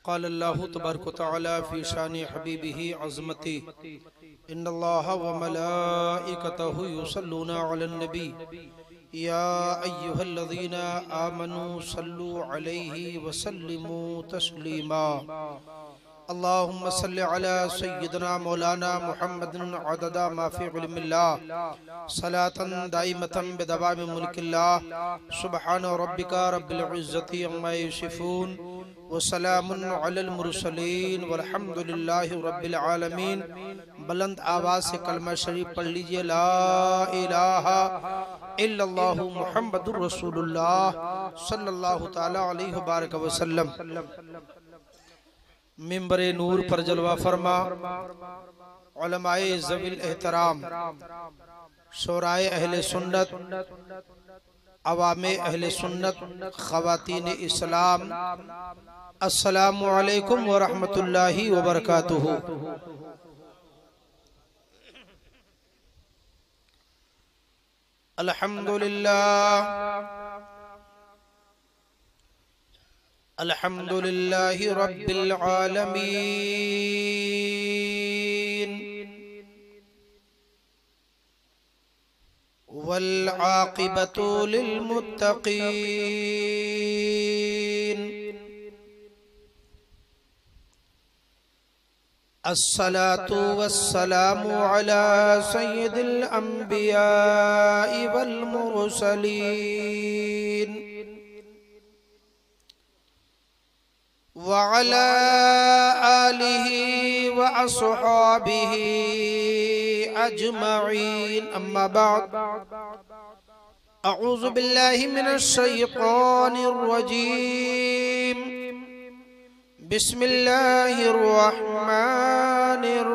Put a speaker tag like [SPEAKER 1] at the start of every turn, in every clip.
[SPEAKER 1] क़ाल अल्लाहु तबारक व तआला फ़ी शानि हबीबिही अज़मती इन्नल्लाह व मलाइकतहु युसल्लूना अलन नबी या अय्युहल्लज़ीना आमनू सल्लु अलैहि व सल्लिमू तस्लीमा। अल्लाहुम्मा सल्लि अला सय्यिदना मौलाना मुहम्मदिन अददा मा फ़ी इल्मिल्लाह सलातन दाइमतन बिदवामि मुल्किल्लाह। सुब्हान रब्बिका रब्बिल इज़्ज़ति अम्मा यसिफून व सलामुन अलल मुरसलीन वल्हम्दुलिल्लाहि रब्बिल आलमीन। बुलंद आवाज़ से कलमा शरीफ पढ़ लीजिए, ला इलाहा इल्लल्लाहु मुहम्मदुर रसूलुल्लाह सल्लल्लाहु तआला अलैहि व बारक व सल्लम। मिंबरे नूर पर जलवा फरमा उलमाए ज़वील एहतराम, शोराए अहले सुन्नत, अवामे अहले सुन्नत, ख़वातीन इस्लाम, अस्सलामु अलैकुम व रहमतुल्लाहि व बरकातुहू। अल्हम्दुलिल्लाह अल्हम्दुलिल्लाहि रब्बिल आलमीन वल आक़िबतु लिल मुत्तक़ीन। अस्सलातु वस्सलामु अला सय्यिदिल अंबियाइ वल मुरसलीन व अला आलिहि व अस्हाबिहि अजमईन। अम्मा बाद, अऊज़ु बिल्लाहि मिनश शैतानिर रजीम। बिस्मिल्लाहिर रहमानिर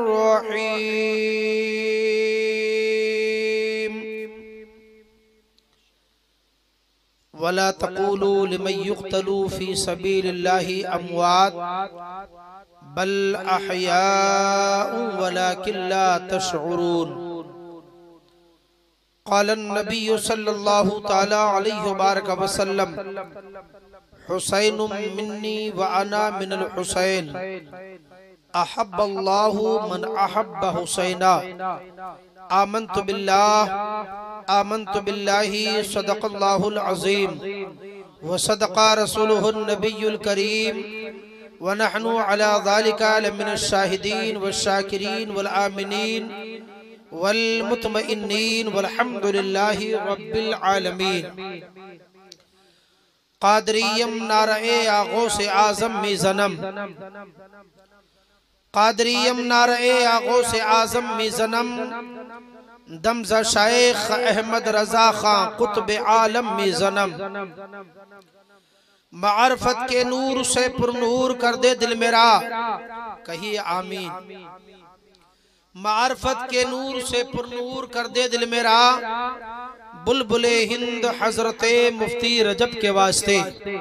[SPEAKER 1] रहीम। वला तक़ूलू लिमन युक़्तलू फ़ी सबीलिल्लाहि अमवात बल अहयाउ वलाकिन ला तशऊरून। क़ालन नबिय्यु सल्लल्लाहु तआला अलैहि व बारक व सल्लम हुसैनुम मिन्नी व अना मिनल हुसैन अहब्बल्लाहु मन अहब्ब हुसैना। आमन्तु बिल्लाहि सदक़ल्लाहुल अज़ीम व सदक़ा रसूलुहुन नबियुल करीम व नहनु अला ज़ालिका लमिनश शाहिदीन व शाकिरीन वल आमिनीन वल मुतमइन्नीन वल्हम्दुलिल्लाहि रब्बिल आलमीन। क़ादरियम नारे आगो से आज़म में जन्म, क़ादरियम नारे आगो से आज़म में जन्म, दमज़ा शाइख अहमद रज़ा खां कुतुब आलम में जन्म। मारफत के नूर से पुरनूर कर दे दिल मेरा, कहिए आमीन। मारफत के नूर से पुरनूर कर दे दिल मेरा, बुलबुले हिंद हजरते मुफ्ती रजब के वास्ते।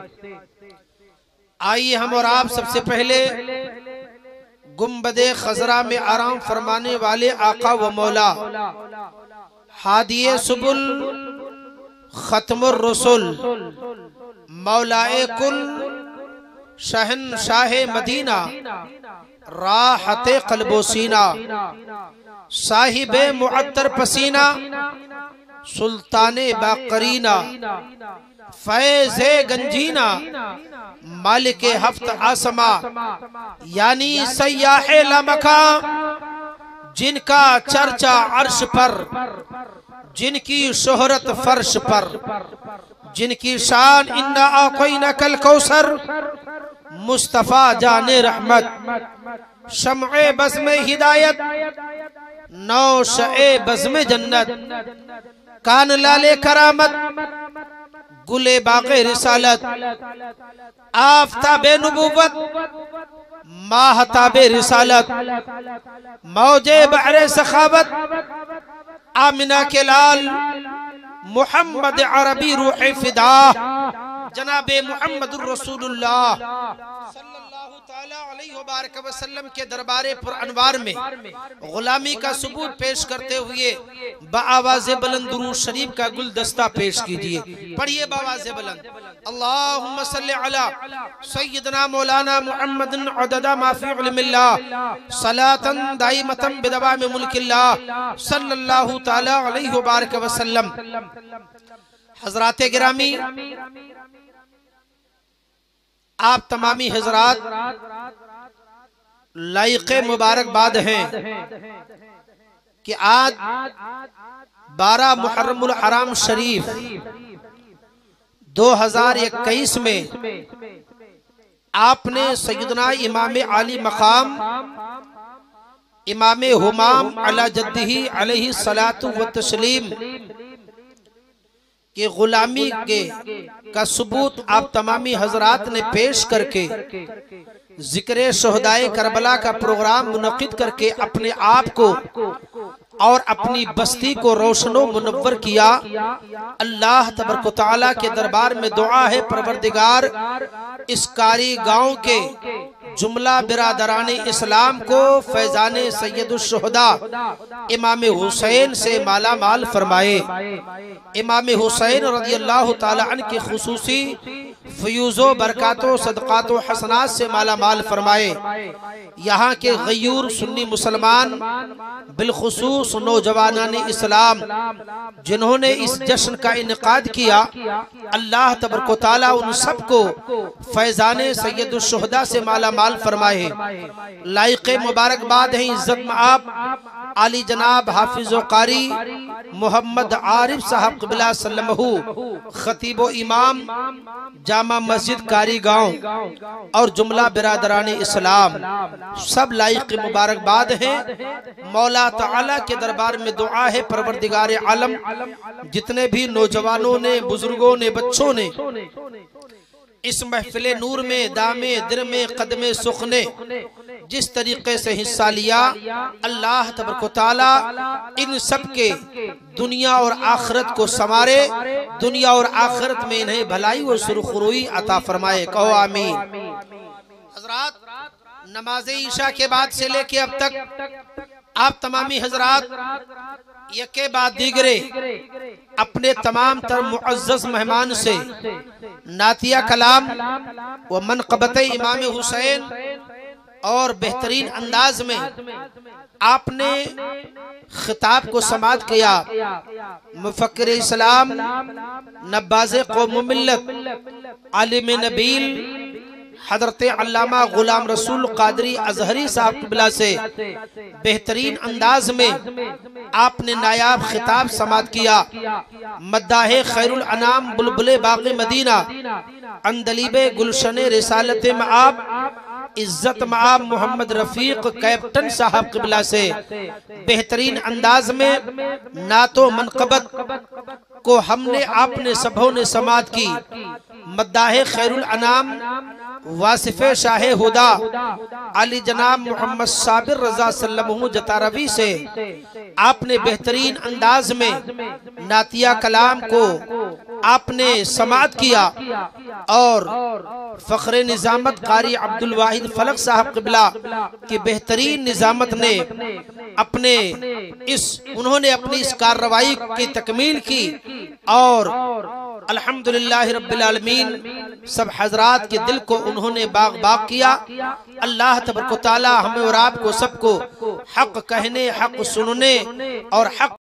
[SPEAKER 1] आइए हम और आप सबसे पहले गुम्बदे खजरा में आराम फरमाने वाले आका व मौला हादिये सुबुल खत्मुर रसूल मौलाए कुल शहनशाह मदीना राहते क़ल्बो सीना साहिबे मुअत्तर पसीना सुल्ताने बाकरीना फैज़े गंजीना मालिके हफ्त आसमा यानी सयाहे लामका, जिनका चर्चा अर्श पर, जिनकी शोहरत फर्श पर, जिनकी शान इन्ना आक़ैना कल कौसर, मुस्तफ़ा जाने रहमत, शम्ए बज़्म हिदायत, नौशए बज़्म जन्नत, कान लाले करामत, गुले बाग़े रिसालत, आफ़ताबे नबुव्वत, माहताबे रिसालत, मौजे बहरे सखावत, आमिना के लाल, मुहम्मद अरबी रूह फिदा, जनाबे मुहम्मदुर रसूलुल्लाह सल्लल्लाहु ताला अलैहि वसल्लम के दरबारे पर अनवार में गुलामी का सबूत पेश करते हुए बाआवाज़े बुलंद दुरूद शरीफ का गुलदस्ता पेश कीजिए। पढ़िए बाआवाज़े बुलंद, अल्लाहुम्मा सल्लि अला सय्यदना मौलाना मुहम्मदिन अददा मा फी इल्मिल्लाह सलातन दाइमतन बिदवाम मुल्किल्लाह सल्लल्लाहु ताला अलैहि वसल्लम। हज़रात गिरामी, आप तमामी हजरात लायक़े मुबारकबाद हैं कि आज 12 मुहर्रमुल हराम शरीफ 2021 में आपने सैयदना इमाम आली मकाम इमाम हुमाम अला जद्दिही अलैहि सलातु व तस्लीम के गुलामी के का सबूत आप तमामी हजरात ने पेश करके जिक्र शोहदाए करबला का प्रोग्राम मुनक़िद करके अपने आप को और अपनी बस्ती को रोशनो मुनव्वर किया। अल्लाह तबारक व तआला के दरबार में दुआ है, परवरदिगार इस कारी गांव के जुमला बिरादराने इस्लाम को फैजाने सैयदुश शुहदा इमाम हुसैन से माला माल फरमाए। इमाम हुसैन रज़ियल्लाहु ताला अन्हु के खुसूसी फ़यूज़ो बरकातो सदक़ातो हसनात से माला माल फरमाए। यहाँ के गयूर सुन्नी मुसलमान बिलखुसूस नौजवानान इस्लाम जिन्होंने इस जश्न का इनकाद किया, अल्लाह तबारक व तआला उन सबको फैजाने सैयदुश शुहदा से माला माल फरमाए। लायक़े मुबारकबाद है इज्जत आप आली जनाब हाफिज़ व कारी मोहम्मद आरिफ साहब क़िबला सल्लमहु खतीब व इमाम जामा मस्जिद कारी गांव और जुमला बिरादरानी इस्लाम सब लायक़ मुबारकबाद हैं। मौला ताला के दरबार में दुआ है, परवरदिगार आलम जितने भी नौजवानों ने, बुजुर्गों ने, बच्चों ने इस महफिले नूर में दामे दिर में कदमे सुख ने जिस तरीके से हिस्सा लिया, अल्लाह तबारक व तआला इन सब के दुनिया और आखिरत को संवारे, दुनिया और आखिरत में इन्हें भलाई व सुरखरुई अता फरमाए। कहो आमीन। हजरात, नमाज ईशा के बाद से लेके अब तक आप तमामी हजरात यके बाद दीगरे अपने तमाम तर मुअज़्ज़ज़ मेहमान से नातिया कलाम व मनक़बत इमाम हुसैन और बेहतरीन अंदाज में आपने खिताब को समाअत किया। मुफक्किर इस्लाम, नब्बाज़े कौम मिल्लत, आलिम नबील हज़रत अल्लामा गुलाम रसूल कादरी अज़हरी साहब क़िबला से बेहतरीन अंदाज में आपने नायाब खिताब समाअत किया। मद्दाहे खैरुल अनाम बुलबुले बाग़े मदीना अंदलीबे गुलशने रिसालत मआब इज्जत मआब मोहम्मद रफीक कैप्टन साहब क़िबला से बेहतरीन अंदाज में नातो मनक़बत को हमने आपने सबों ने समाअत की। मद्दाहे खैरुल अनाम वासिफ़े शाह हुदा अली जनाब मोहम्मद साबिर रज़ा सल्लमहु जतारवी से आपने बेहतरीन अंदाज में नातिया कलाम को आपने समाअत किया और फ़ख्रे निज़ामत कारी अब्दुल वाहिद फलक साहब क़िबला की बेहतरीन निज़ामत ने अपने उन्होंने अपनी इस कार्रवाई की तकमील की और अल्हम्दुलिल्लाह रब्बिल आलमीन सब हजरात के दिल को उन्होंने बाग बाग किया। अल्लाह तबारक व तआला हमें और आपको सबको हक कहने, हक सुनने और हक